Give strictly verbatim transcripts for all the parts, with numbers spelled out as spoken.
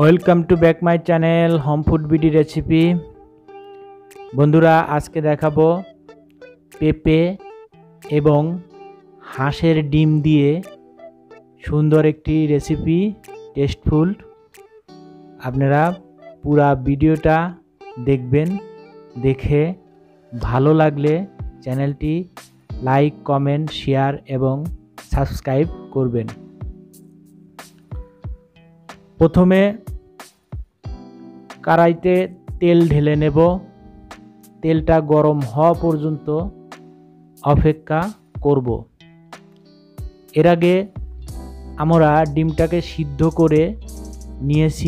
Welcome to back my channel home food BD recipe. বন্ধুরা, আজকে দেখাবো পেঁপে এবং হাঁসের ডিম দিয়ে সুন্দর একটি রেসিপি, টেস্টফুল। আপনারা পুরা ভিডিওটা দেখবেন, দেখে ভালো লাগলে চ্যানেলটি লাইক, কমেন্ট, শেয়ার এবং সাবস্ক্রাইব করবেন। প্রথমে কড়াইতে তেল ঢেলে নেব। তেলটা গরম হওয়া পর্যন্ত অপেক্ষা করব। এর আগে আমরা ডিমটাকে সিদ্ধ করে নিয়েছি।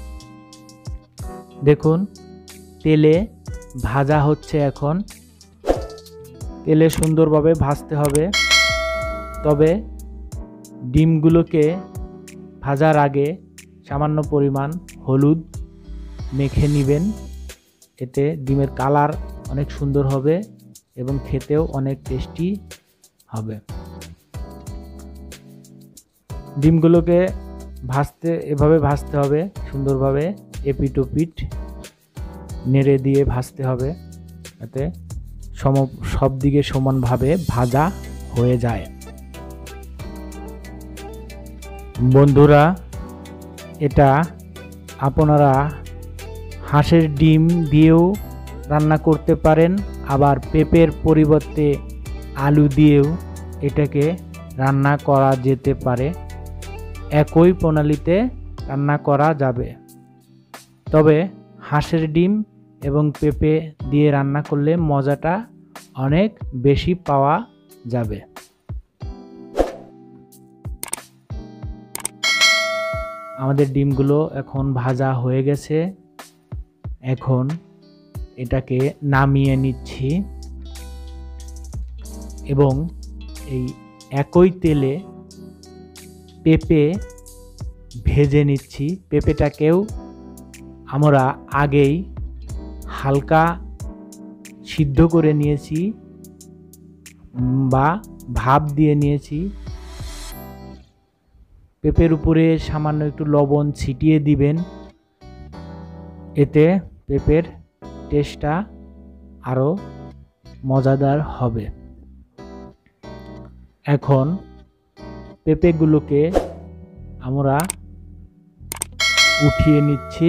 দেখুন, তেলে ভাজা হচ্ছে। এখন তেলে সুন্দরভাবে ভাজতে হবে। তবে ডিমগুলোকে ভাজার আগে সামান্য পরিমাণ হলুদ মেখে নেবেন। এতে ডিমের কালার অনেক সুন্দর হবে এবং খেতেও অনেক টেস্টি হবে। ডিমগুলোকে ভাজতে এভাবে ভাজতে হবে, সুন্দরভাবে এপিট ওপিট নেড়ে দিয়ে ভাজতে হবে, যাতে সম সব দিকে সমানভাবে ভাজা হয়ে যায়। বন্ধুরা, এটা আপনারা হাঁসের ডিম দিয়েও রান্না করতে পারেন, আবার পেঁপের পরিবর্তে আলু দিয়েও এটাকে রান্না করা যেতে পারে। একই প্রণালীতে রান্না করা যাবে। তবে হাঁসের ডিম এবং পেঁপে দিয়ে রান্না করলে মজাটা অনেক বেশি পাওয়া যাবে। আমাদের ডিমগুলো এখন ভাজা হয়ে গেছে। এখন এটাকে নামিয়ে নিচ্ছি এবং এই একই তেলে পেঁপে ভেজে নিচ্ছি। পেঁপেটাকেও আমরা আগেই হালকা সিদ্ধ করে নিয়েছি বা ভাপ দিয়ে নিয়েছি। পেঁপের উপরে সামান্য একটু লবণ ছিটিয়ে দিবেন, এতে পেঁপের টেস্টটা আরও মজাদার হবে। এখন পেঁপেগুলোকে আমরা উঠিয়ে নিচ্ছি।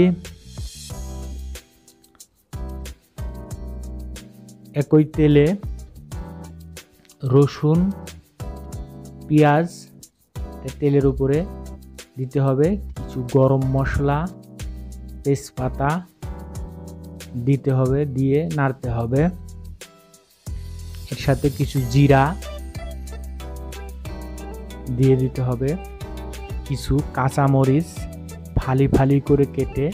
একই তেলে রসুন, পেঁয়াজ তেলের উপরে দিতে হবে। কিছু গরম মশলা, তেজপাতা দিতে হবে, দিয়ে নাড়তে হবে। এর সাথে কিছু জিরা দিয়ে দিতে হবে। কিছু কাঁচামরিচ ফালি ফালি করে কেটে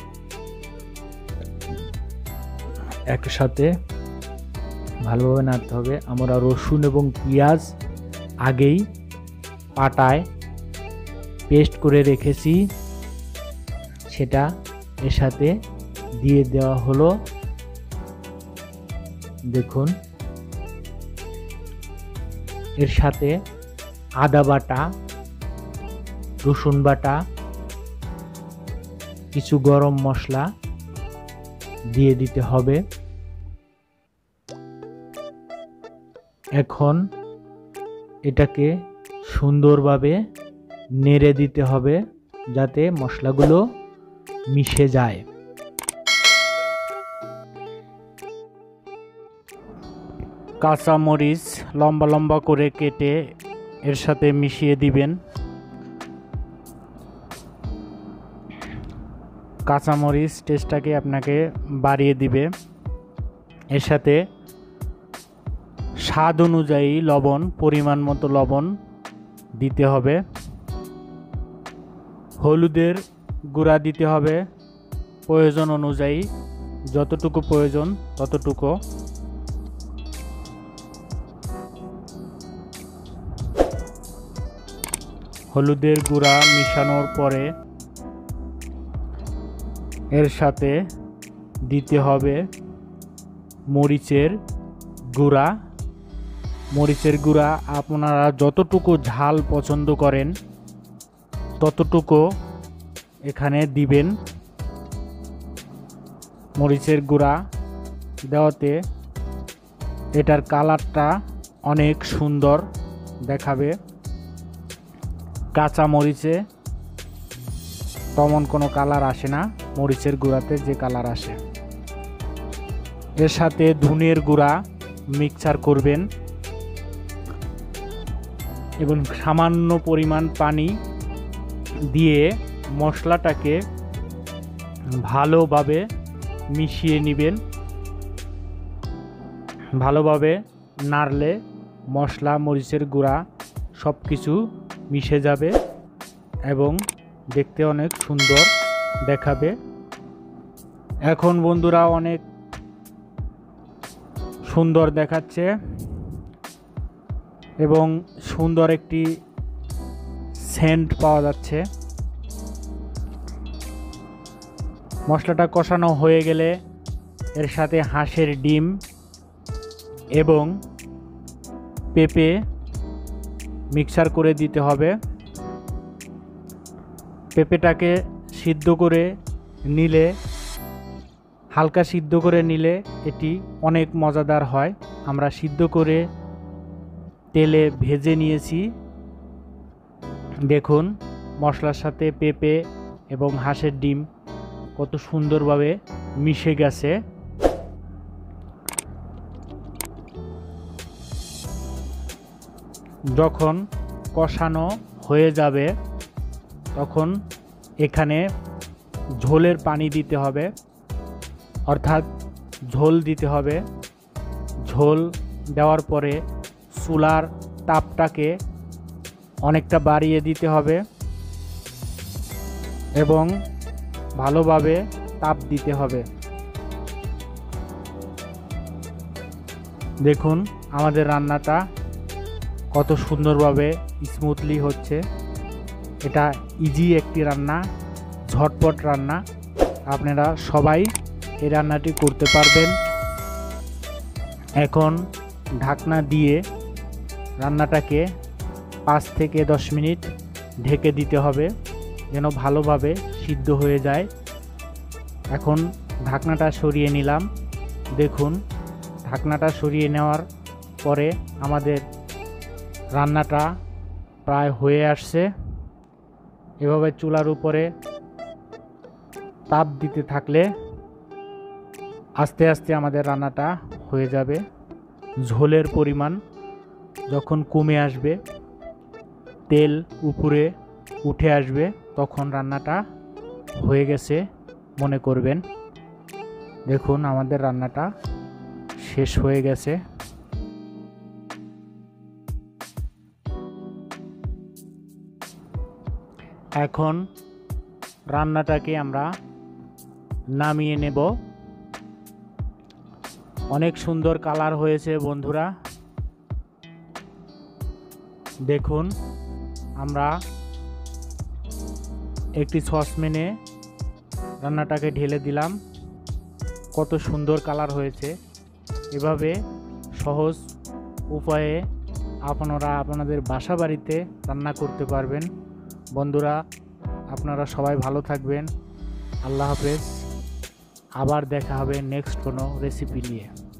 একসাথে ভালোভাবে নাড়তে হবে। আমরা রসুন এবং পেঁয়াজ আগেই পাটায় পেস্ট করে রেখেছি, সেটা এর সাথে দিয়ে দেওয়া হলো। দেখুন, এর সাথে আদা বাটা, রসুন বাটা, কিছু গরম মশলা দিয়ে দিতে হবে। এখন এটাকে সুন্দরভাবে নেড়ে দিতে হবে, যাতে মশলাগুলো মিশে যায়। কাঁচা মরিচ লম্বা লম্বা করে কেটে এর সাথে মিশিয়ে দিবেন। কাঁচা মরিচ টেস্টটাকে আপনাকে বাড়িয়ে দিবে। এর সাথে স্বাদ অনুযায়ী লবণ, পরিমাণ মতো লবণ দিতে হবে। হলুদের গুঁড়া দিতে হবে প্রয়োজন অনুযায়ী, যতটুকু প্রয়োজন ততটুকু। হলুদের গুঁড়া মিশানোর পরে এর সাথে দিতে হবে মরিচের গুঁড়া। মরিচের গুঁড়া আপনারা যতটুকু ঝাল পছন্দ করেন ততটুকু এখানে দিবেন। মরিচের গুঁড়া দেওয়াতে এটার কালারটা অনেক সুন্দর দেখাবে। কাঁচা মরিচে তেমন কোনো কালার আসে না, মরিচের গুঁড়াতে যে কালার আসে। এর সাথে ধনিয়ার গুঁড়া মিক্সচার করবেন এবং সামান্য পরিমাণ পানি দিয়ে মশলাটাকে ভালোভাবে মিশিয়ে নেবেন। ভালোভাবে নাড়লে মশলা মরিচের গুঁড়া সব কিছু মিশে যাবে এবং দেখতে অনেক সুন্দর দেখাবে। এখন বন্ধুরা অনেক সুন্দর দেখাচ্ছে এবং সুন্দর একটি সেন্ট পাওয়া যাচ্ছে। মশলাটা কষানো হয়ে গেলে এর সাথে হাঁসের ডিম এবং পেঁপে মিক্সার করে দিতে হবে। পেঁপেটাকে সিদ্ধ করে নিলে, হালকা সিদ্ধ করে নিলে এটি অনেক মজাদার হয়। আমরা সিদ্ধ করে তেলে ভেজে নিয়েছি। দেখুন মশলার সাথে পেঁপে এবং হাঁসের ডিম কত সুন্দরভাবে মিশে গেছে। যখন কষানো হয়ে যাবে তখন এখানে ঝোলের পানি দিতে হবে, অর্থাৎ ঝোল দিতে হবে। ঝোল দেওয়ার পরে চুলার তাপটাকে অনেকটা বাড়িয়ে দিতে হবে এবং ভালোভাবে তাপ দিতে হবে। দেখুন আমাদের রান্নাটা কত সুন্দরভাবে স্মুথলি হচ্ছে। এটা ইজি একটি রান্না, ঝটপট রান্না। আপনারা সবাই এই রান্নাটি করতে পারবেন। এখন ঢাকনা দিয়ে রান্নাটাকে পাঁচ থেকে দশ মিনিট ঢেকে দিতে হবে যেন ভালোভাবে সিদ্ধ হয়ে যায়। এখন ঢাকনাটা সরিয়ে নিলাম। দেখুন ঢাকনাটা সরিয়ে নেওয়ার পরে আমাদের রান্নাটা প্রায় হয়ে আসছে। এভাবে চুলার উপরে তাপ দিতে থাকলে আস্তে আস্তে আমাদের রান্নাটা হয়ে যাবে। ঝোলের পরিমাণ যখন কমে আসবে, তেল উপরে উঠে আসবে, তখন রান্নাটা হয়ে গেছে মনে করবেন। দেখুন আমাদের রান্নাটা শেষ হয়ে গেছে। এখন রান্নাটাকে আমরা নামিয়ে নেব। অনেক সুন্দর কালার হয়েছে বন্ধুরা। দেখুন আমরা একটি সসপ্যানে রান্নাটাকে ঢেলে দিলাম। কত সুন্দর কালার হয়েছে। এভাবে সহজ উপায়ে আপনারা আপনাদের বাসা বাড়িতে রান্না করতে পারবেন। বন্ধুরা আপনারা সবাই ভালো থাকবেন। আল্লাহ হাফেজ। আবার দেখা হবে নেক্সট কোনো রেসিপি নিয়ে।